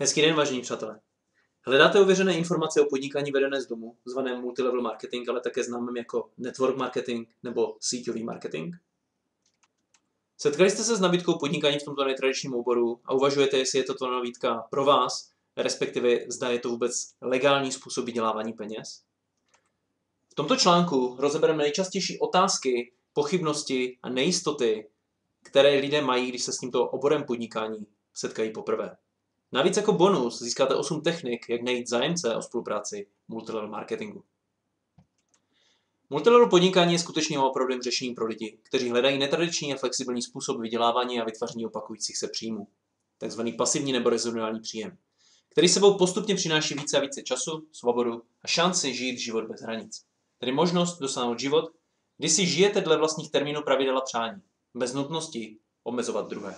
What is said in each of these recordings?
Hezký den, vážení přátelé. Hledáte ověřené informace o podnikání vedené z domu, zvaném multilevel marketing, ale také známým jako network marketing nebo síťový marketing? Setkali jste se s nabídkou podnikání v tomto netradičním oboru a uvažujete, jestli je toto nabídka pro vás, respektive zda je to vůbec legální způsob vydělávání peněz? V tomto článku rozebereme nejčastější otázky, pochybnosti a nejistoty, které lidé mají, když se s tímto oborem podnikání setkají poprvé. Navíc jako bonus získáte 8 technik, jak najít zájemce o spolupráci multilevel marketingu. Multilevel podnikání je skutečným a opravdovým řešením pro lidi, kteří hledají netradiční a flexibilní způsob vydělávání a vytváření opakujících se příjmů, takzvaný pasivní nebo reziduální příjem, který sebou postupně přináší více a více času, svobodu a šanci žít život bez hranic. Tedy možnost dosáhnout život, kdy si žijete dle vlastních termínů, pravidel a přání, bez nutnosti omezovat druhé.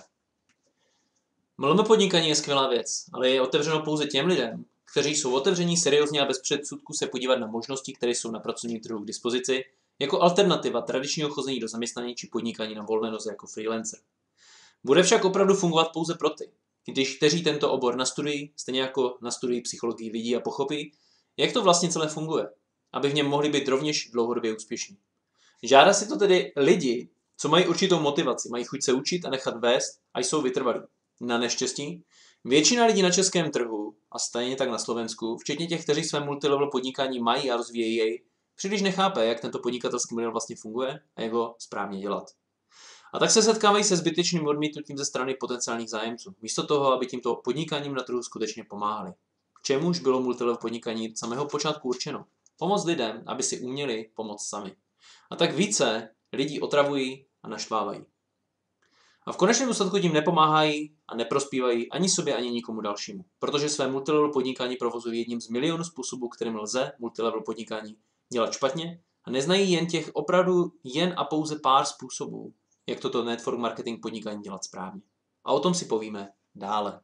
MLM podnikání je skvělá věc, ale je otevřeno pouze těm lidem, kteří jsou otevření seriózně a bez předsudků se podívat na možnosti, které jsou na pracovním trhu k dispozici, jako alternativa tradičního chození do zaměstnání či podnikání na volné noze jako freelancer. Bude však opravdu fungovat pouze pro ty, kteří tento obor nastudují, stejně jako nastudují psychologii vidí a pochopí, jak to vlastně celé funguje, aby v něm mohli být rovněž dlouhodobě úspěšní. Žádá si to tedy lidi, co mají určitou motivaci, mají chuť se učit a nechat vést a jsou vytrvalí. Na neštěstí, většina lidí na českém trhu, a stejně tak na Slovensku, včetně těch, kteří své multilevel podnikání mají a rozvíjejí jej, příliš nechápe, jak tento podnikatelský model vlastně funguje a jak ho správně dělat. A tak se setkávají se zbytečným odmítnutím ze strany potenciálních zájemců, místo toho, aby tímto podnikáním na trhu skutečně pomáhali. K čemuž bylo multilevel podnikání od samého počátku určeno? Pomoct lidem, aby si uměli pomoct sami. A tak více lidí otravují a naštvávají. A v konečném důsledku tím nepomáhají a neprospívají ani sobě, ani nikomu dalšímu, protože své multilevel podnikání provozují jedním z milionů způsobů, kterým lze multilevel podnikání dělat špatně a neznají jen a pouze pár způsobů, jak toto network marketing podnikání dělat správně. A o tom si povíme dále.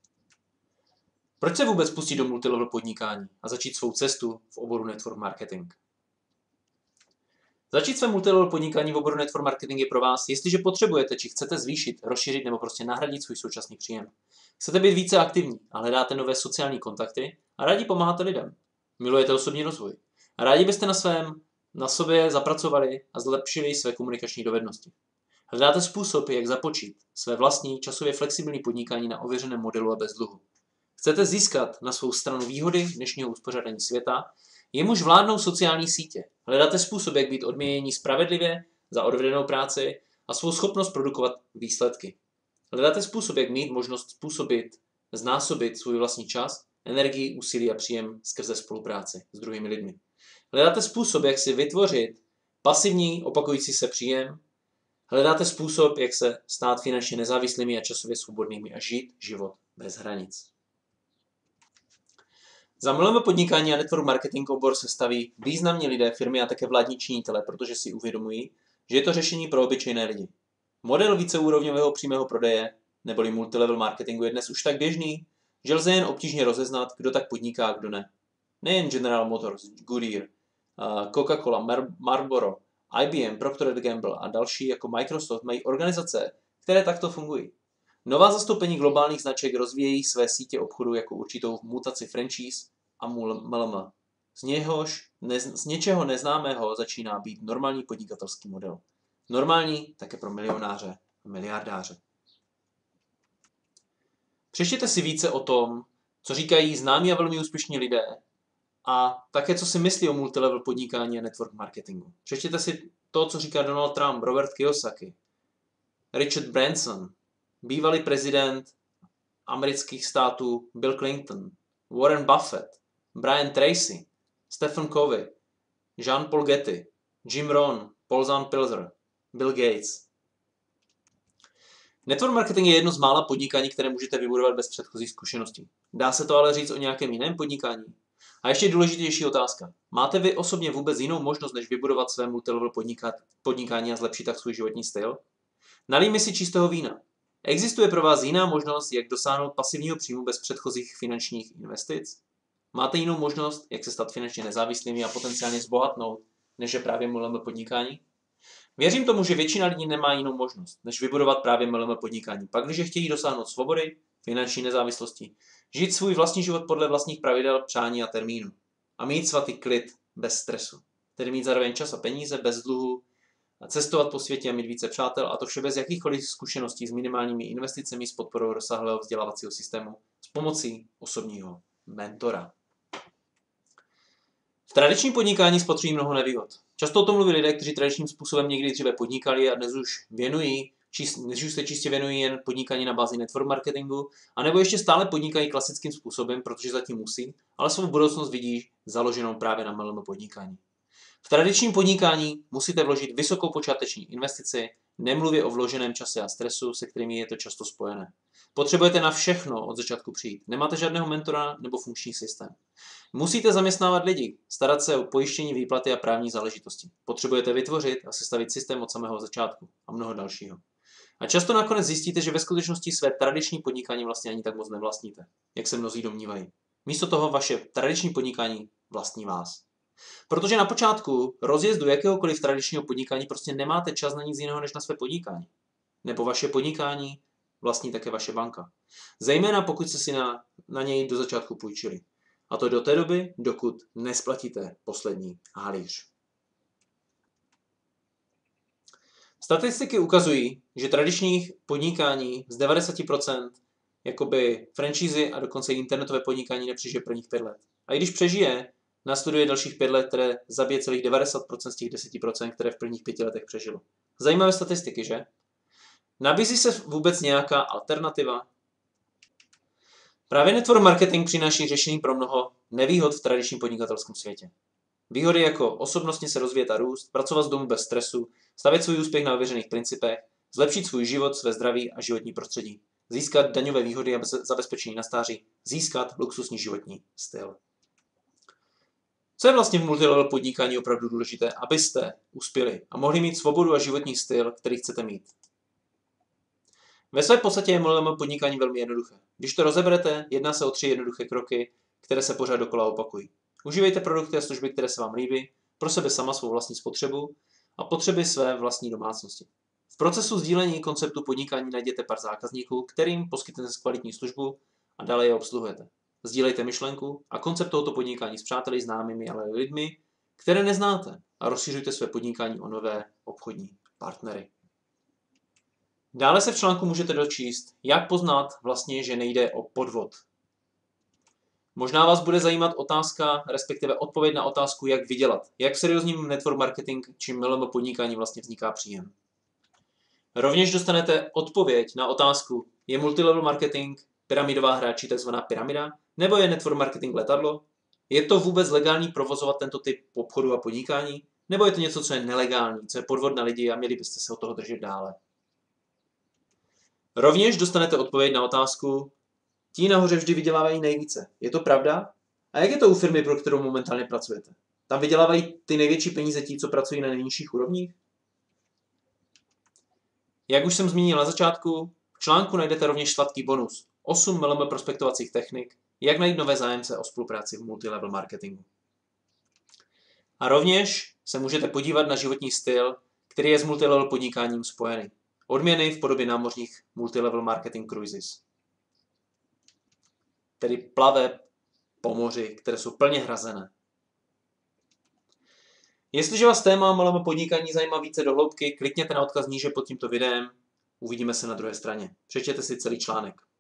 Proč se vůbec pustit do multilevel podnikání a začít svou cestu v oboru network marketing? Začít své multilevel podnikání v oboru network marketing je pro vás, jestliže potřebujete či chcete zvýšit, rozšířit nebo prostě nahradit svůj současný příjem. Chcete být více aktivní a hledáte nové sociální kontakty a rádi pomáháte lidem. Milujete osobní rozvoj. A rádi byste na sobě zapracovali a zlepšili své komunikační dovednosti. Hledáte způsob, jak započít své vlastní časově flexibilní podnikání na ověřeném modelu a bez dluhu. Chcete získat na svou stranu výhody dnešního uspořádání světa, jemuž vládnou sociální sítě. Hledáte způsob, jak být odměnění spravedlivě za odvedenou práci a svou schopnost produkovat výsledky. Hledáte způsob, jak mít možnost znásobit svůj vlastní čas, energii, úsilí a příjem skrze spolupráci s druhými lidmi. Hledáte způsob, jak si vytvořit pasivní, opakující se příjem. Hledáte způsob, jak se stát finančně nezávislými a časově svobodnými a žít život bez hranic. Za MLM podnikání a network marketing obor se staví významní lidé, firmy a také vládní činitelé, protože si uvědomují, že je to řešení pro obyčejné lidi. Model víceúrovňového přímého prodeje, neboli multilevel marketingu, je dnes už tak běžný, že lze jen obtížně rozeznat, kdo tak podniká a kdo ne. Nejen General Motors, Goodyear, Coca-Cola, Marlboro, IBM, Procter & Gamble a další jako Microsoft mají organizace, které takto fungují. Nová zastoupení globálních značek rozvíjejí své sítě obchodu jako určitou mutaci franchise a MLM. Z něčeho neznámého začíná být normální podnikatelský model. Normální také pro milionáře a miliardáře. Přečtěte si více o tom, co říkají známí a velmi úspěšní lidé a také co si myslí o multilevel podnikání a network marketingu. Přečtěte si to, co říká Donald Trump, Robert Kiyosaki, Richard Branson, bývalý prezident amerických států Bill Clinton, Warren Buffett, Brian Tracy, Stephen Covey, Jean-Paul Getty, Jim Rohn, Paul Zahn Pilzer, Bill Gates. Network marketing je jedno z mála podnikání, které můžete vybudovat bez předchozích zkušeností. Dá se to ale říct o nějakém jiném podnikání? A ještě důležitější otázka. Máte vy osobně vůbec jinou možnost, než vybudovat své multilevel podnikání a zlepšit tak svůj životní styl? Nalijme si čistého vína. Existuje pro vás jiná možnost, jak dosáhnout pasivního příjmu bez předchozích finančních investic? Máte jinou možnost, jak se stát finančně nezávislými a potenciálně zbohatnout, než je právě MLM podnikání? Věřím tomu, že většina lidí nemá jinou možnost, než vybudovat právě MLM podnikání. Pak, když chtějí dosáhnout svobody, finanční nezávislosti, Žít svůj vlastní život podle vlastních pravidel, přání a termínů. A mít svatý klid bez stresu. Tedy mít zároveň čas a peníze bez dluhu, a cestovat po světě a mít více přátel, a to vše bez jakýchkoliv zkušeností s minimálními investicemi, s podporou rozsáhlého vzdělávacího systému, s pomocí osobního mentora. V tradičním podnikání spatřují mnoho nevýhod. Často o tom mluví lidé, kteří tradičním způsobem někdy dříve podnikali a dnes už se čistě věnují jen podnikání na bázi network marketingu, anebo ještě stále podnikají klasickým způsobem, protože zatím musí, ale svou budoucnost vidí založenou právě na MLM podnikání. V tradičním podnikání musíte vložit vysokou počáteční investici, nemluvě o vloženém čase a stresu, se kterými je to často spojené. Potřebujete na všechno od začátku přijít. Nemáte žádného mentora nebo funkční systém. Musíte zaměstnávat lidi, starat se o pojištění, výplaty a právní záležitosti. Potřebujete vytvořit a sestavit systém od samého začátku a mnoho dalšího. A často nakonec zjistíte, že ve skutečnosti své tradiční podnikání vlastně ani tak moc nevlastníte, jak se mnozí domnívají. Místo toho vaše tradiční podnikání vlastní vás. Protože na počátku rozjezdu jakéhokoliv tradičního podnikání prostě nemáte čas na nic jiného než na své podnikání. Nebo vaše podnikání vlastní také vaše banka. Zejména pokud jste si na něj do začátku půjčili. A to do té doby, dokud nesplatíte poslední halíř. Statistiky ukazují, že tradičních podnikání z 90% jakoby franšízy a dokonce internetové podnikání nepřežije prvních 5 let. A i když přežije, následuje dalších 5 let, které zabije celých 90% z těch 10%, které v prvních 5 letech přežilo. Zajímavé statistiky, že? Nabízí se vůbec nějaká alternativa? Právě network marketing přináší řešení pro mnoho nevýhod v tradičním podnikatelském světě. Výhody jako osobnostně se rozvíjet a růst, pracovat z domu bez stresu, stavět svůj úspěch na ověřených principech, zlepšit svůj život, své zdraví a životní prostředí, získat daňové výhody a zabezpečení na stáří, získat luxusní životní styl. Co je vlastně v multilevel podnikání opravdu důležité, abyste uspěli a mohli mít svobodu a životní styl, který chcete mít? Ve své podstatě je MLM podnikání velmi jednoduché. Když to rozeberete, jedná se o 3 jednoduché kroky, které se pořád dokola opakují. Užívejte produkty a služby, které se vám líbí, pro sebe sama svou vlastní spotřebu a potřeby své vlastní domácnosti. V procesu sdílení konceptu podnikání najděte pár zákazníků, kterým poskytnete kvalitní službu a dále je obsluhujete. Sdílejte myšlenku a koncept tohoto podnikání s přáteli, známými, ale lidmi, které neznáte, a rozšiřujte své podnikání o nové obchodní partnery. Dále se v článku můžete dočíst, jak poznat vlastně, že nejde o podvod. Možná vás bude zajímat otázka, respektive odpověď na otázku, jak vydělat. Jak v seriózním network marketing či MLM podnikání vlastně vzniká příjem. Rovněž dostanete odpověď na otázku, je multilevel marketing pyramidová hra či tzv. Pyramida, nebo je network marketing letadlo? Je to vůbec legální provozovat tento typ obchodu a podnikání? Nebo je to něco, co je nelegální, co je podvod na lidi a měli byste se od toho držet dále? Rovněž dostanete odpověď na otázku, ti nahoře vždy vydělávají nejvíce. Je to pravda? A jak je to u firmy, pro kterou momentálně pracujete? Tam vydělávají ty největší peníze ti, co pracují na nejnižších úrovních? Jak už jsem zmínil na začátku, v článku najdete rovněž sladký bonus. 8 MLM prospektovacích technik, jak najít nové zájemce o spolupráci v multilevel marketingu. A rovněž se můžete podívat na životní styl, který je s multilevel podnikáním spojený. Odměny v podobě námořních multilevel marketing cruises. Tedy plave po moři, které jsou plně hrazené. Jestliže vás téma MLM podnikání zajímá více do hloubky, klikněte na odkaz níže pod tímto videem. Uvidíme se na druhé straně. Přečtěte si celý článek.